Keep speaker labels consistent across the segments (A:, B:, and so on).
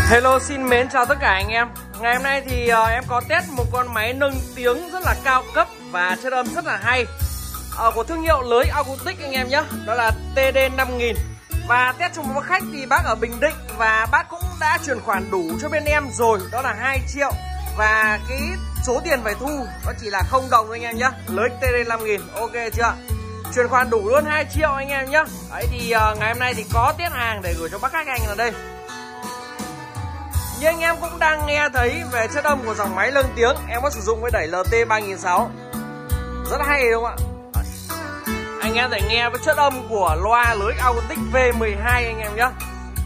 A: Hello, xin mến chào tất cả anh em. Ngày hôm nay thì em có test một con máy nâng tiếng rất là cao cấp và chất âm rất là hay của thương hiệu lưới Augutic anh em nhé. Đó là TD5000. Và test cho một khách thì bác ở Bình Định và bác cũng đã chuyển khoản đủ cho bên em rồi. Đó là 2 triệu. Và cái số tiền phải thu nó chỉ là 0 đồng anh em nhé. Lưới TD5000, ok chưa? Chuyển khoản đủ luôn 2 triệu anh em nhé. Đấy thì ngày hôm nay thì có test hàng để gửi cho bác khách anh là đây. Như anh em cũng đang nghe thấy về chất âm của dòng máy nâng tiếng, em có sử dụng với đẩy LT3600. Rất hay đúng không ạ? Anh em thể nghe với chất âm của loa lưới Augutic V12 anh em nhé.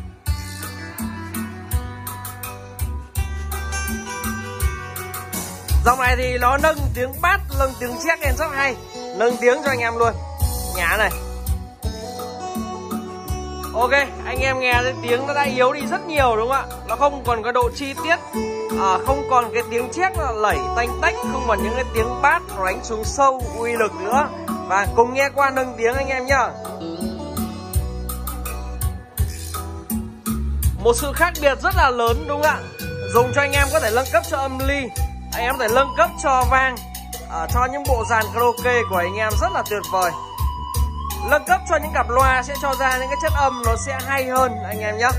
A: Dòng này thì nó nâng tiếng bass, nâng tiếng check lên rất hay. Nâng tiếng cho anh em luôn. Nhá này. Ok, anh em nghe cái tiếng nó đã yếu đi rất nhiều đúng không ạ? Nó không còn cái độ chi tiết, không còn cái tiếng chép nó lẩy tanh tách, không còn những cái tiếng bass nó đánh xuống sâu uy lực nữa. Và cùng nghe qua nâng tiếng anh em nhá. Một sự khác biệt rất là lớn đúng không ạ? Dùng cho anh em có thể nâng cấp cho âm ly, anh em có thể nâng cấp cho vang, cho những bộ dàn karaoke của anh em rất là tuyệt vời. Nâng cấp cho những cặp loa sẽ cho ra những cái chất âm nó sẽ hay hơn anh em nhé.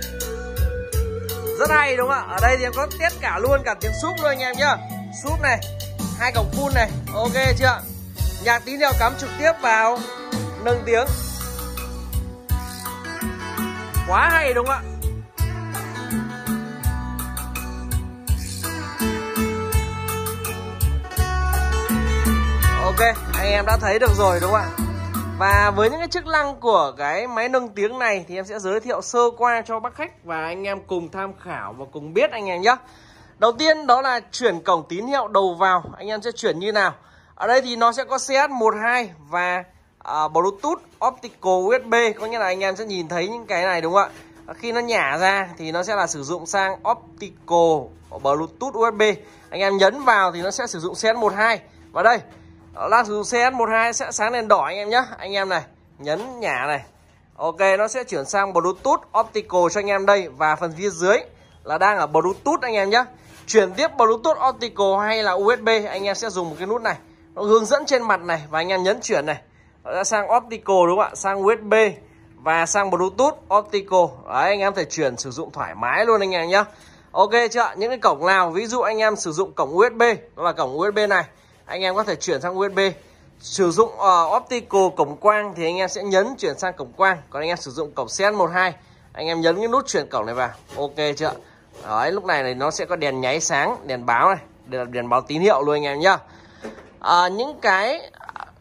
A: Rất hay đúng không ạ? Ở đây thì em có test cả luôn cả tiếng súp luôn anh em nhé. Súp này, 2 cổng full này, ok chưa? Nhạc tín hiệu cắm trực tiếp vào nâng tiếng. Quá hay đúng không ạ? Ok, anh em đã thấy được rồi đúng không ạ? Và với những cái chức năng của cái máy nâng tiếng này thì em sẽ giới thiệu sơ qua cho bác khách và anh em cùng tham khảo và cùng biết anh em nhé. Đầu tiên đó là chuyển cổng tín hiệu đầu vào, anh em sẽ chuyển như nào. Ở đây thì nó sẽ có CS12 và Bluetooth Optical USB, có nghĩa là anh em sẽ nhìn thấy những cái này đúng không ạ? Khi nó nhả ra thì nó sẽ là sử dụng sang Optical Bluetooth USB. Anh em nhấn vào thì nó sẽ sử dụng CS12. Và đây đang sử dụng CS12 sẽ sáng đèn đỏ anh em nhé. Anh em này, nhấn nhả này. Ok, nó sẽ chuyển sang Bluetooth Optical cho anh em đây. Và phần phía dưới là đang ở Bluetooth anh em nhé. Chuyển tiếp Bluetooth Optical hay là USB, anh em sẽ dùng một cái nút này. Nó hướng dẫn trên mặt này và anh em nhấn chuyển này. Nó sẽ sang Optical đúng không ạ? Sang USB và sang Bluetooth Optical. Đấy, anh em thể chuyển sử dụng thoải mái luôn anh em nhé. Ok chưa? Những cái cổng nào, ví dụ anh em sử dụng cổng USB, đó là cổng USB này, anh em có thể chuyển sang USB. Sử dụng Optical cổng quang thì anh em sẽ nhấn chuyển sang cổng quang. Còn anh em sử dụng cổng CS12, anh em nhấn cái nút chuyển cổng này vào. Ok chưa? Đấy, lúc này nó sẽ có đèn nháy sáng, đèn báo này, đây là đèn báo tín hiệu luôn anh em nhá. Những cái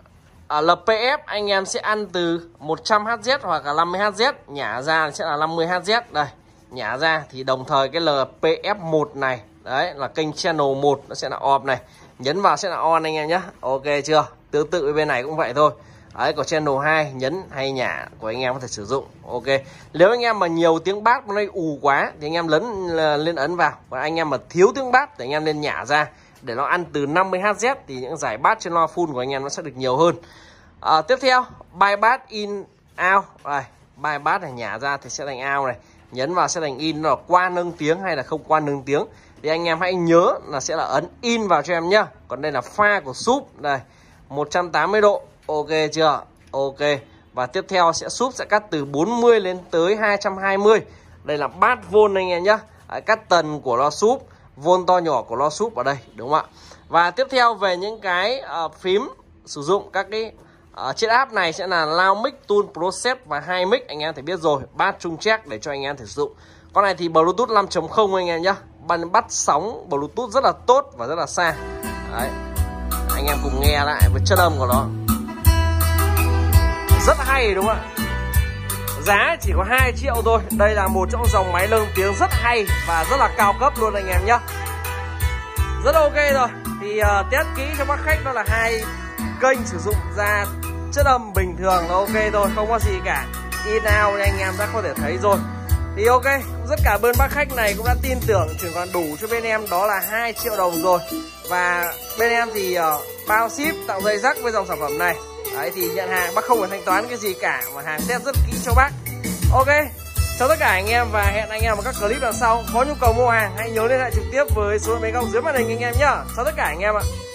A: LPF anh em sẽ ăn từ 100Hz hoặc là 50Hz, nhả ra sẽ là 50Hz. Đây, nhả ra thì đồng thời cái LPF1 này, đấy là kênh channel 1 nó sẽ là off này. Nhấn vào sẽ là on anh em nhé. Ok chưa? Tương tự với bên này cũng vậy thôi. Đấy, có channel 2 nhấn hay nhả của anh em có thể sử dụng. Ok. Nếu anh em mà nhiều tiếng bass nó ù quá thì anh em lên ấn vào. Và anh em mà thiếu tiếng bass thì anh em lên nhả ra để nó ăn từ 50Hz thì những giải bass trên loa full của anh em nó sẽ được nhiều hơn. Tiếp theo, bypass in out. Đây, bypass này nhả ra thì sẽ thành out này. Nhấn vào sẽ thành in, nó là qua nâng tiếng hay là không qua nâng tiếng. Thì anh em hãy nhớ là sẽ là ấn in vào cho em nhá. Còn đây là pha của súp. Đây 180 độ. Ok chưa? Ok. Và tiếp theo sẽ súp sẽ cắt từ 40 lên tới 220. Đây là bass vôn anh em nhá. Đấy, cắt tần của loa súp, vôn to nhỏ của loa súp ở đây đúng không ạ? Và tiếp theo về những cái phím sử dụng các cái trên app này sẽ là Loud Mic, Tool Process và 2 mic, anh em thể biết rồi. Bass trung check để cho anh em thể sử dụng. Con này thì Bluetooth 5.0 anh em nhá. Bắt sóng Bluetooth rất là tốt và rất là xa. Đấy, anh em cùng nghe lại với chất âm của nó. Rất hay đúng không ạ? Giá chỉ có 2 triệu thôi. Đây là một trong dòng máy nâng tiếng rất hay và rất là cao cấp luôn anh em nhé. Rất ok rồi. Thì test kỹ cho bác khách đó là 2 kênh sử dụng ra chất âm bình thường là ok thôi, không có gì cả. In out anh em đã có thể thấy rồi. Thì ok, rất cảm ơn bác khách này cũng đã tin tưởng chuyển khoản đủ cho bên em, đó là 2 triệu đồng rồi. Và bên em thì bao ship tặng dây rắc với dòng sản phẩm này. Đấy thì nhận hàng bác không phải thanh toán cái gì cả, mà hàng test rất kỹ cho bác. Ok, Chào tất cả anh em và hẹn anh em vào các clip lần sau. Có nhu cầu mua hàng hãy nhớ liên hệ trực tiếp với số máy góc dưới màn hình anh em nhá. Chào tất cả anh em ạ.